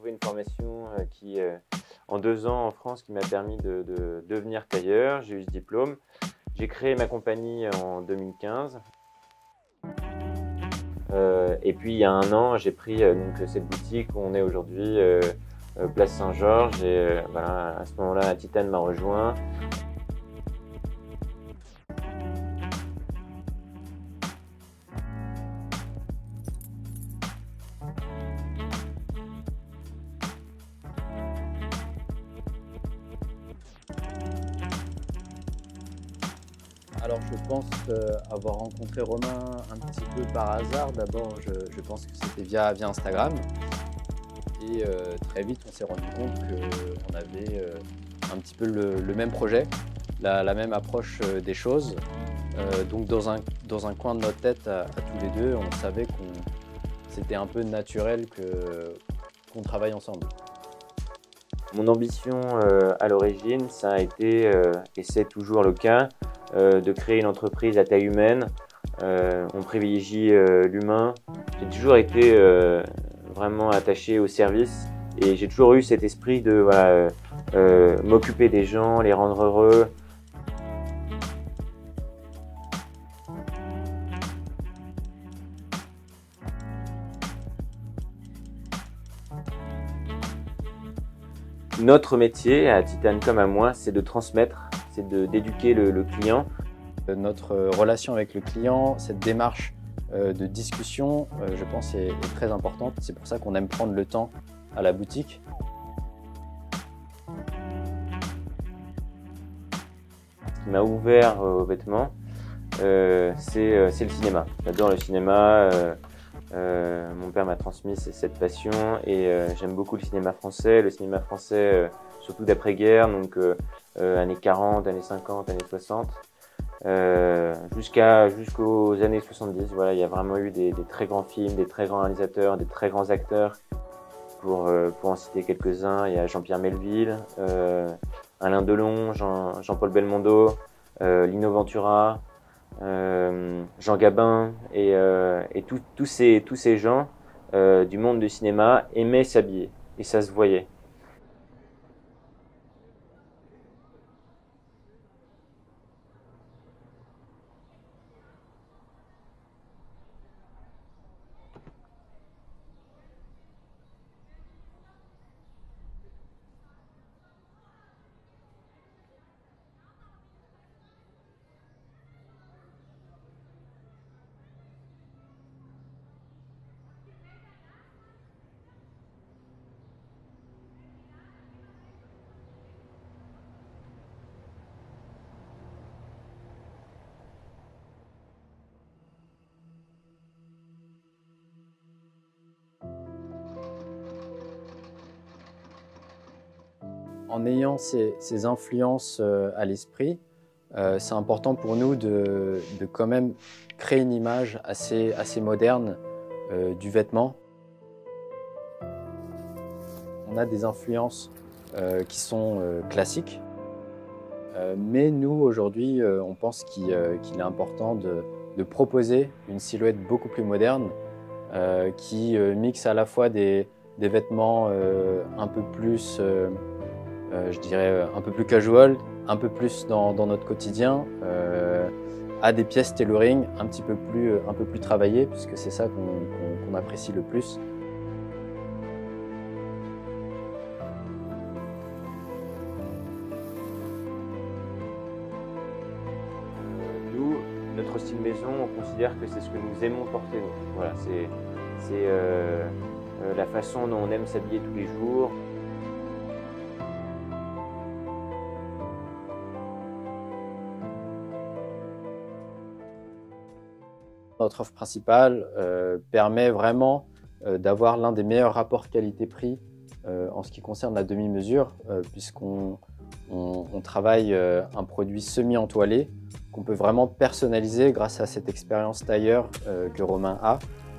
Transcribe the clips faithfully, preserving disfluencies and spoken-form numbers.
trouvé une formation euh, qui, euh, en deux ans en France, qui m'a permis de, de devenir tailleur. J'ai eu ce diplôme. J'ai créé ma compagnie en deux mille quinze. Euh, et puis il y a un an, j'ai pris euh, donc, cette boutique où on est aujourd'hui, euh, euh, place Saint-Georges. Et euh, voilà, à ce moment-là, Athithane m'a rejoint. Alors je pense euh, avoir rencontré Romain un petit peu par hasard. D'abord je, je pense que c'était via, via Instagram. Et euh, très vite on s'est rendu compte qu'on avait euh, un petit peu le, le même projet, la, la même approche euh, des choses. Euh, donc dans un, dans un coin de notre tête à, à tous les deux, on savait qu'on c'était un peu naturel que, qu'on travaille ensemble. Mon ambition euh, à l'origine, ça a été, euh, et c'est toujours le cas, euh, de créer une entreprise à taille humaine. Euh, on privilégie euh, l'humain. J'ai toujours été euh, vraiment attaché au service et j'ai toujours eu cet esprit de voilà, euh, euh, m'occuper des gens, les rendre heureux. Notre métier, à Athithane comme à moi, c'est de transmettre, c'est d'éduquer le, le client. Notre relation avec le client, cette démarche euh, de discussion, euh, je pense, est, est très importante. C'est pour ça qu'on aime prendre le temps à la boutique. Ce qui m'a ouvert aux vêtements, euh, c'est euh, le cinéma. J'adore le cinéma. Euh, Euh, mon père m'a transmis cette passion et euh, j'aime beaucoup le cinéma français, le cinéma français euh, surtout d'après-guerre, donc euh, euh, années quarante, années cinquante, années soixante, euh, jusqu'à jusqu'aux années soixante-dix. Voilà, il y a vraiment eu des, des très grands films, des très grands réalisateurs, des très grands acteurs. Pour, euh, pour en citer quelques-uns, il y a Jean-Pierre Melville, euh, Alain Delon, Jean, Jean-Paul Belmondo, euh, Lino Ventura. Euh, Jean Gabin et, euh, et tous ces, tous ces gens euh, du monde du cinéma aimaient s'habiller et ça se voyait. En ayant ces, ces influences euh, à l'esprit, euh, c'est important pour nous de, de quand même créer une image assez, assez moderne euh, du vêtement. On a des influences euh, qui sont euh, classiques, euh, mais nous aujourd'hui euh, on pense qu'il euh, qu'il est important de, de proposer une silhouette beaucoup plus moderne euh, qui euh, mixe à la fois des, des vêtements euh, un peu plus euh, Euh, je dirais un peu plus casual, un peu plus dans, dans notre quotidien, euh, à des pièces tailoring un petit peu plus, un peu plus travaillées, puisque c'est ça qu'on qu'on, qu'on apprécie le plus. Nous, notre style maison, on considère que c'est ce que nous aimons porter. Nous. Voilà, c'est euh, euh, la façon dont on aime s'habiller tous les jours. Notre offre principale euh, permet vraiment euh, d'avoir l'un des meilleurs rapports qualité-prix euh, en ce qui concerne la demi-mesure, euh, puisqu'on on, on travaille euh, un produit semi-entoilé qu'on peut vraiment personnaliser grâce à cette expérience tailleur euh, que Romain a.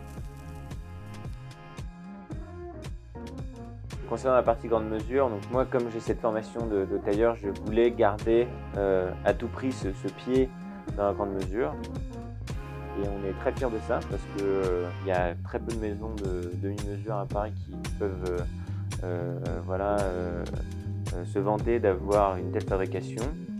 Concernant la partie grande mesure, donc moi comme j'ai cette formation de, de tailleur, je voulais garder euh, à tout prix ce, ce pied dans la grande mesure. Et on est très fiers de ça parce qu'il euh, y a très peu de maisons de demi-mesure à Paris qui peuvent euh, voilà, euh, euh, se vanter d'avoir une telle fabrication.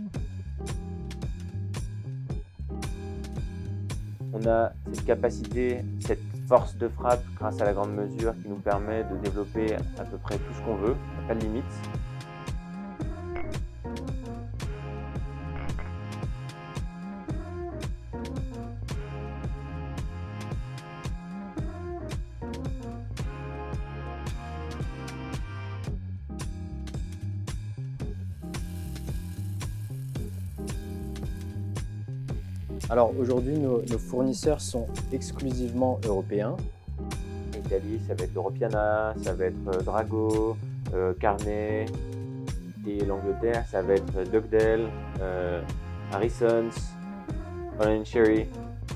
On a cette capacité, cette force de frappe grâce à la grande mesure qui nous permet de développer à peu près tout ce qu'on veut, il n'y a pas de limite. Alors aujourd'hui, nos, nos fournisseurs sont exclusivement européens. L'Italie, ça va être l'Europiana, ça va être Drago, euh, Carnet, et l'Angleterre, ça va être Dugdale, euh, Harrison's, Orange Cherry.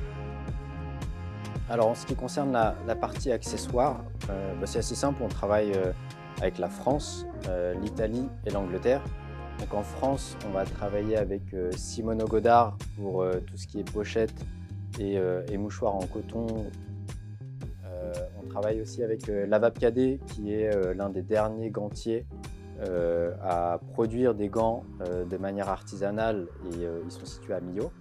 Alors en ce qui concerne la, la partie accessoires, euh, bah, c'est assez simple, on travaille euh, avec la France, euh, l'Italie et l'Angleterre. Donc en France, on va travailler avec euh, Simono Godard pour euh, tout ce qui est pochette et, euh, et mouchoirs en coton. Euh, on travaille aussi avec euh, Lavab-Cadet, qui est euh, l'un des derniers gantiers euh, à produire des gants euh, de manière artisanale, et euh, ils sont situés à Millau.